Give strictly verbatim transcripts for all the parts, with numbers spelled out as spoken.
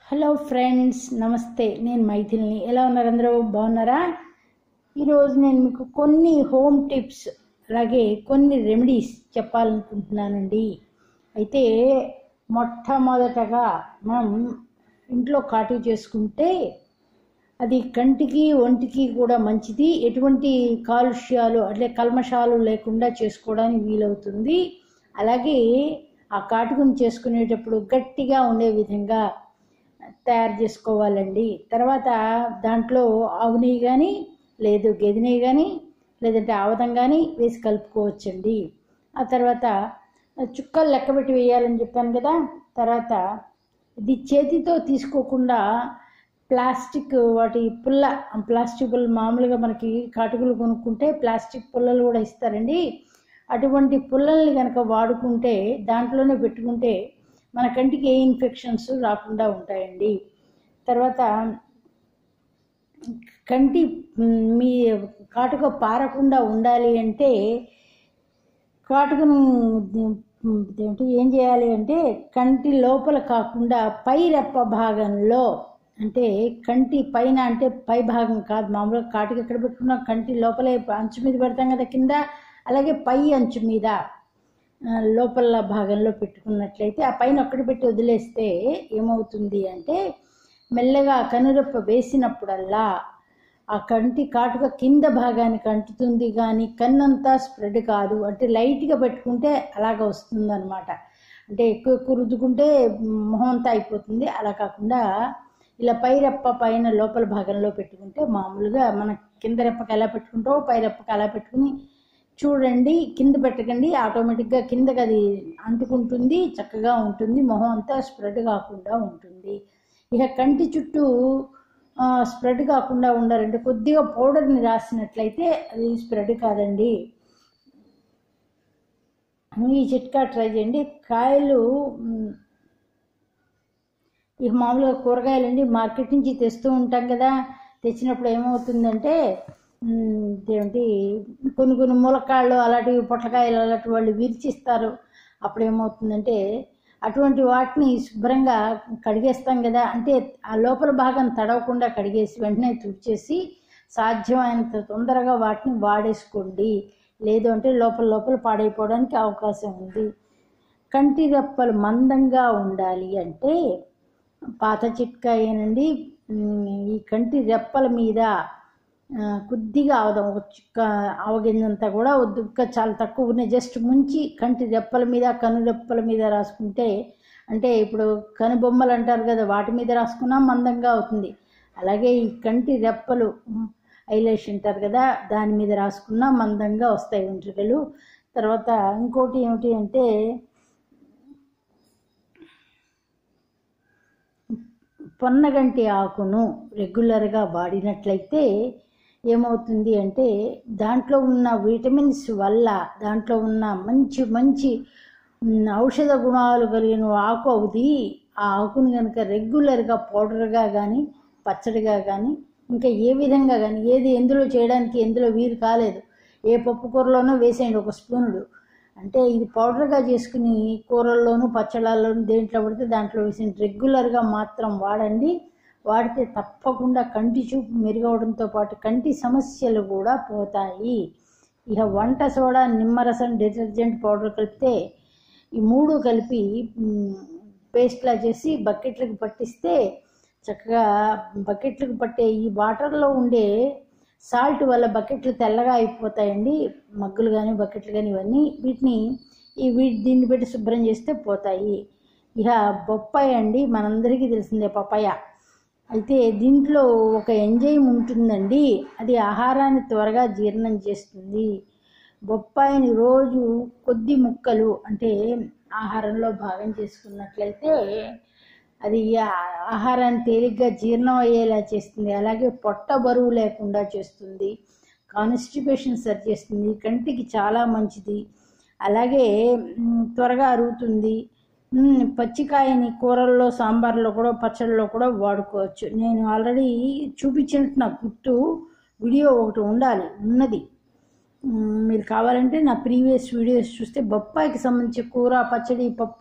Hello friends, నమస్తే. నేను మైథిల్ని. ఎలా ఉన్నారు? అందరూ బాగున్నారా? ఈరోజు నేను మీకు కొన్ని హోమ్ టిప్స్ అలాగే కొన్ని రెమెడీస్ చెప్పాలనుకుంటున్నానండి. అయితే మొట్టమొదటగా మనం ఇంట్లో కాటు చేసుకుంటే అది కంటికి ఒంటికి కూడా మంచిది. ఎటువంటి కాలుష్యాలు అంటే కల్మషాలు లేకుండా చేసుకోవడానికి వీలవుతుంది. అలాగే ఆ కాటుకుని చేసుకునేటప్పుడు గట్టిగా ఉండే విధంగా తయారు చేసుకోవాలండి. తర్వాత దాంట్లో ఆవు నెయ్యి కానీ లేదు గేదె నెయ్యి కానీ లేదంటే ఆవదం కానీ వేసి కలుపుకోవచ్చండి. ఆ తర్వాత చుక్కలు లెక్కబెట్టి వేయాలని చెప్పాను కదా. తర్వాత ఇది చేతితో తీసుకోకుండా ప్లాస్టిక్ వాటి పుల్ల ప్లాస్టిక్ పుల్ల మామూలుగా మనకి కాటుకులు కొనుక్కుంటే ప్లాస్టిక్ పుల్లలు కూడా ఇస్తారండి. అటువంటి పుల్లల్ని కనుక వాడుకుంటే దాంట్లోనే పెట్టుకుంటే మన కంటికి ఏ ఇన్ఫెక్షన్స్ రాకుండా ఉంటాయండి. తర్వాత కంటి మీ కాటుక పారకుండా ఉండాలి అంటే కాటుకను ఏం చేయాలి అంటే కంటి లోపల కాకుండా పై రెప్ప భాగంలో, అంటే కంటి పైన అంటే పై భాగం కాదు, మామూలుగా కాటుక ఎక్కడ పెట్టుకున్నా కంటి లోపలే అంచు మీద పెడతాం కదా కింద, అలాగే పై అంచు మీద లోపల భాగంలో పెట్టుకున్నట్లయితే ఆ పైన ఒక్కటి పెట్టి వదిలేస్తే ఏమవుతుంది అంటే మెల్లగా కనురెప్ప వేసినప్పుడల్లా ఆ కంటి కాటుక కింద భాగానికి అంటుతుంది, కానీ కన్నంతా స్ప్రెడ్ కాదు. అంటే లైట్గా పెట్టుకుంటే అలాగ వస్తుంది అనమాట. అంటే ఎక్కువ ఎక్కువ రుద్దుకుంటే మొహం అంతా అయిపోతుంది. అలా కాకుండా ఇలా పై రెప్ప పైన లోపల భాగంలో పెట్టుకుంటే మామూలుగా మన కింద రెప్పకి ఎలా పెట్టుకుంటావో పై రెప్పకి అలా పెట్టుకుని చూడండి. కింద పెట్టకండి, ఆటోమేటిక్గా కిందకి అది అంటుకుంటుంది, చక్కగా ఉంటుంది, మొహం అంతా స్ప్రెడ్ కాకుండా ఉంటుంది. ఇక కంటి చుట్టూ స్ప్రెడ్ కాకుండా ఉండాలంటే కొద్దిగా పౌడర్ని రాసినట్లయితే అది స్ప్రెడ్ కాదండి. ఈ చిట్కా ట్రై చేయండి. కాయలు ఇక మామూలుగా కూరగాయలండి మార్కెట్ నుంచి తెస్తూ ఉంటాం కదా. తెచ్చినప్పుడు ఏమవుతుందంటే ఏంటి కొన్ని కొన్ని ములక్కాళ్ళు అలాంటివి పొట్లకాయలు అలాంటి వాళ్ళు విరిచిస్తారు. అప్పుడు ఏమవుతుందంటే అటువంటి వాటిని శుభ్రంగా కడిగేస్తాం కదా. అంటే ఆ లోపల భాగం తడవకుండా కడిగేసి వెంటనే తుడిచేసి సాధ్యమైనంత తొందరగా వాటిని వాడేసుకోండి. లేదు అంటే లోపల లోపల పాడైపోవడానికి అవకాశం ఉంది. కంటి రెప్పలు మందంగా ఉండాలి అంటే పాత చిట్కా ఏనండి. ఈ కంటి రెప్పల మీద కొద్దిగా ఆవదం, ఒక చుక్క ఆవగింజంతా కూడా వద్దుగా చాలా తక్కువ ఉన్నాయి, జస్ట్ ముంచి కంటి రెప్పల మీద కను రెప్పల మీద రాసుకుంటే, అంటే ఇప్పుడు కనుబొమ్మలు అంటారు కదా వాటి మీద రాసుకున్నా మందంగా అవుతుంది. అలాగే ఈ కంటి రెప్పలు ఐలాష్ అంటారు కదా దాని మీద రాసుకున్నా మందంగా వస్తాయి వెంట్రుకలు. తర్వాత ఇంకోటి ఏమిటి అంటే పొన్నగంటి ఆకును రెగ్యులర్గా వాడినట్లయితే ఏమవుతుంది అంటే దాంట్లో ఉన్న విటమిన్స్ వల్ల దాంట్లో ఉన్న మంచి మంచి ఔషధ గుణాలు కలిగిన ఆకు అవుది. ఆ ఆకుని కనుక రెగ్యులర్గా పౌడర్గా కానీ పచ్చడిగా కానీ ఇంకా ఏ విధంగా కానీ ఏది ఎందులో చేయడానికి ఎందులో వీలు కాలేదు ఏ పప్పు కూరలోనో వేసేయండి ఒక స్పూనుడు. అంటే ఇది పౌడర్గా చేసుకుని కూరల్లోనూ పచ్చళ్ళల్లోనూ దేంట్లో పడితే దాంట్లో వేసేయండి. రెగ్యులర్గా మాత్రం వాడండి. వాడితే తప్పకుండా కంటి చూపు మెరుగవడంతో పాటు కంటి సమస్యలు కూడా పోతాయి. ఇక వంట సోడా, నిమ్మరసం, డిటర్జెంట్ పౌడర్ కలిపితే ఈ మూడు కలిపి పేస్ట్లా చేసి బకెట్లకు పట్టిస్తే చక్కగా బకెట్లకు పట్టే ఈ వాటర్లో ఉండే సాల్ట్ వల్ల బకెట్లు తెల్లగా అయిపోతాయండి. మగ్గులు కానీ బకెట్లు కానీ ఇవన్నీ వీటిని ఈ వీటి దీన్ని పెట్టి శుభ్రం చేస్తే పోతాయి. ఇక బొప్పాయి అండి, మనందరికీ తెలిసిందే పపాయ. అయితే దీంట్లో ఒక ఎంజైమ్ ఉంటుందండి, అది ఆహారాన్ని త్వరగా జీర్ణం చేస్తుంది. బొప్పాయిని రోజు కొద్ది ముక్కలు అంటే ఆహారంలో భాగం చేసుకున్నట్లయితే అది ఆహారాన్ని తేలిగ్గా జీర్ణం అయ్యేలా చేస్తుంది. అలాగే పొట్ట బరువు లేకుండా చేస్తుంది, కాన్స్టిపేషన్ సరి చేస్తుంది, కంటికి చాలా మంచిది, అలాగే త్వరగా అరుగుతుంది. పచ్చికాయని కూరల్లో, సాంబార్లో కూడా పచ్చళ్ళలో కూడా వాడుకోవచ్చు. నేను ఆల్రెడీ చూపించినట్టు నాకు గుర్తు వీడియో ఒకటి ఉండాలి ఉన్నది. మీరు కావాలంటే నా ప్రీవియస్ వీడియోస్ చూస్తే బొప్పాయికి సంబంధించి కూర, పచ్చడి, పప్పు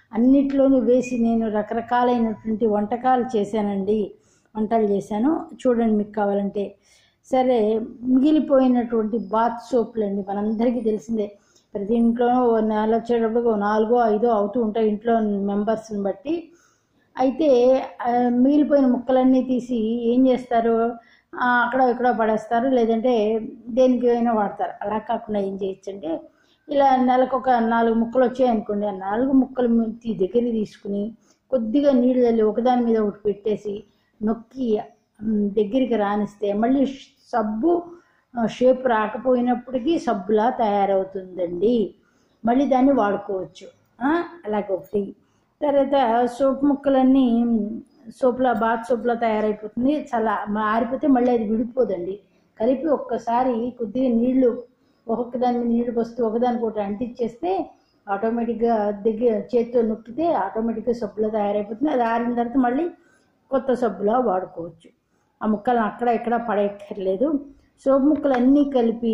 అన్నిట్లోనూ వేసి నేను రకరకాలైనటువంటి వంటకాలు చేశానండి, వంటలు చేశాను, చూడండి మీకు కావాలంటే. సరే, మిగిలిపోయినటువంటి బాత్ సోపులు అండి, మనందరికీ తెలిసిందే. ప్రతి ఇంట్లోనూ నెల వచ్చేటప్పుడు నాలుగో ఐదో అవుతూ ఉంటాయి ఇంట్లో మెంబర్స్ని బట్టి. అయితే మిగిలిపోయిన ముక్కలన్నీ తీసి ఏం చేస్తారు, అక్కడ ఇక్కడ పడేస్తారు, లేదంటే దేనికైనా వాడతారు. అలా కాకుండా ఏం చేయొచ్చంటే, ఇలా నెలకు ఒక నాలుగు ముక్కలు వచ్చాయనుకోండి, ఆ నాలుగు ముక్కలు దగ్గర తీసుకుని కొద్దిగా నీళ్ళు చల్లి ఒకదాని మీద ఒకటి పెట్టేసి నొక్కి దగ్గరికి రానిస్తే మళ్ళీ సబ్బు షేప్ రాకపోయినప్పటికీ సబ్బులా తయారవుతుందండి. మళ్ళీ దాన్ని వాడుకోవచ్చు. అలాగొకటి. తర్వాత సోప్ ముక్కలన్నీ సోప్లా బాత్ సోప్లా తయారైపోతుంది. చాలా ఆరిపోతే మళ్ళీ అది విడిపోదండి. కలిపి ఒక్కసారి కొద్దిగా నీళ్లు ఒక్కొక్క దాని మీద నీళ్లు పోస్తే ఒకదానికి ఒకటి అంటించేస్తే ఆటోమేటిక్గా దగ్గర చేతితో నొక్కితే ఆటోమేటిక్గా సబ్బులా తయారైపోతుంది. అది ఆరిన తర్వాత మళ్ళీ కొత్త సబ్బులా వాడుకోవచ్చు. ఆ ముక్కలను అక్కడ ఇక్కడ పడేయక్కర్లేదు. సోప్ ముక్కలు అన్నీ కలిపి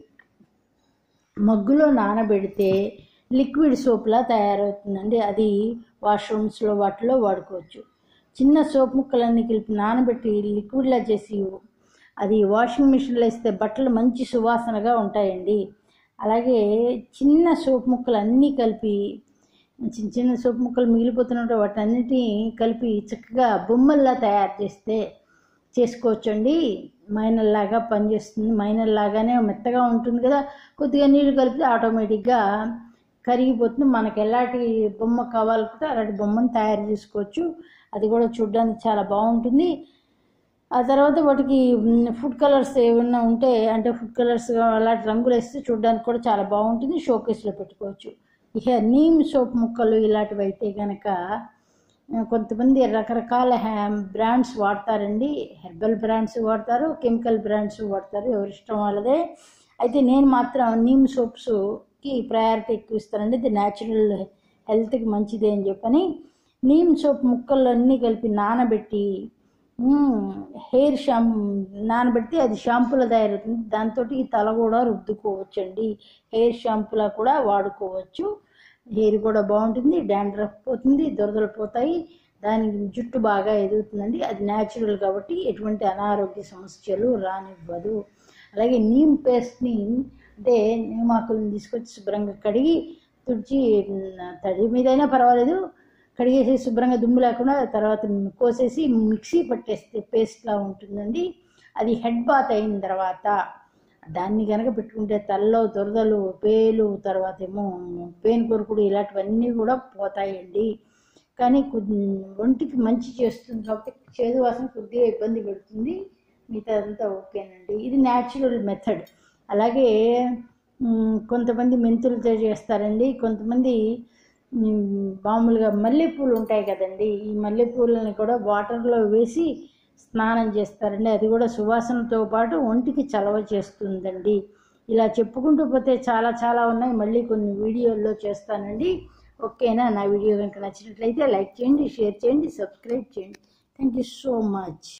మగ్గులో నానబెడితే లిక్విడ్ సోప్లా తయారవుతుందండి. అది వాష్రూమ్స్లో వాటిలో వాడుకోవచ్చు. చిన్న సోప్ ముక్కలన్నీ కలిపి నానబెట్టి లిక్విడ్లా చేసి అది వాషింగ్ మిషన్లో వేస్తే బట్టలు మంచి సువాసనగా ఉంటాయండి. అలాగే చిన్న సోప్ ముక్కలు అన్నీ కలిపి చిన్న చిన్న సోప్ ముక్కలు మిగిలిపోతున్నట్టు వాటన్నిటినీ కలిపి చక్కగా బొమ్మల్లా తయారు చేస్తే చేసుకోవచ్చండి. మైనల్లాగా పనిచేస్తుంది. మైనల్లాగానే మెత్తగా ఉంటుంది కదా, కొద్దిగా నీళ్ళు కలిపితే ఆటోమేటిక్గా కరిగిపోతుంది. మనకు ఎలాంటి బొమ్మ కావాలనుకుంటే అలాంటి బొమ్మను తయారు చేసుకోవచ్చు. అది కూడా చూడడానికి చాలా బాగుంటుంది. ఆ తర్వాత వాటికి ఫుడ్ కలర్స్ ఏమన్నా ఉంటే, అంటే ఫుడ్ కలర్స్ అలాంటి రంగులు వేస్తే చూడడానికి కూడా చాలా బాగుంటుంది. షోకేస్లో పెట్టుకోవచ్చు. ఇక నీమ్ సోప్ ముక్కలు ఇలాంటివి అయితే కనుక కొంతమంది రకరకాల బ్రాండ్స్ వాడతారండి. హెర్బల్ బ్రాండ్స్ వాడతారు, కెమికల్ బ్రాండ్స్ వాడతారు, ఎవరిష్టం వాళ్ళదే. అయితే నేను మాత్రం నీమ్ సోప్స్కి ప్రయారిటీ ఎక్కువ ఇస్తానండి. ఇది న్యాచురల్ హెల్త్కి మంచిదే అని చెప్పని నీమ్ సోప్ ముక్కలు అన్నీ కలిపి నానబెట్టి హెయిర్ షాంపూ నానబెడితే అది షాంపూలా తయారవుతుంది. దాంతో తల కూడా రుద్దుకోవచ్చండి. హెయిర్ షాంపూలా కూడా వాడుకోవచ్చు. హెయిర్ కూడా బాగుంటుంది, డాండ్రఫ్ పోతుంది, దురదలు పోతాయి, దానికి జుట్టు బాగా ఎదుగుతుందండి. అది న్యాచురల్ కాబట్టి ఎటువంటి అనారోగ్య సమస్యలు రానివ్వదు. అలాగే నీమ్ పేస్ట్ని, అంటే నీమాకులను తీసుకొచ్చి శుభ్రంగా కడిగి తుడిచి, తడి మీదైనా పర్వాలేదు, కడిగేసి శుభ్రంగా దుమ్ము లేకుండా తర్వాత కోసేసి మిక్సీ పట్టేస్తే పేస్ట్లా ఉంటుందండి. అది హెడ్ బాత్ అయిన తర్వాత దాన్ని కనుక పెట్టుకుంటే తలలో దురదలు, పేలు, తర్వాత ఏమో పెయిన్ కొరుకుడు ఇలాంటివన్నీ కూడా పోతాయండి. కానీ ఒంటికి మంచి చేస్తుంది కాబట్టి చేదు వాసన కొద్దిగా ఇబ్బంది పెడుతుంది, మిగతా అంతా ఓకేనండి. ఇది న్యాచురల్ మెథడ్. అలాగే కొంతమంది మెంతులతో చేస్తారండి. కొంతమంది మామూలుగా మల్లెపూలు ఉంటాయి కదండి, ఈ మల్లెపూలని కూడా వాటర్లో వేసి స్నానం చేస్తారండి. అది కూడా సువాసనతో పాటు ఒంటికి చలవ చేస్తుందండి. ఇలా చెప్పుకుంటూ పోతే చాలా చాలా ఉన్నాయి. మళ్ళీ కొన్ని వీడియోల్లో చేస్తానండి. ఓకేనా? నా వీడియో కనుక నచ్చినట్లయితే లైక్ చేయండి, షేర్ చేయండి, సబ్స్క్రైబ్ చేయండి. Thank you so much.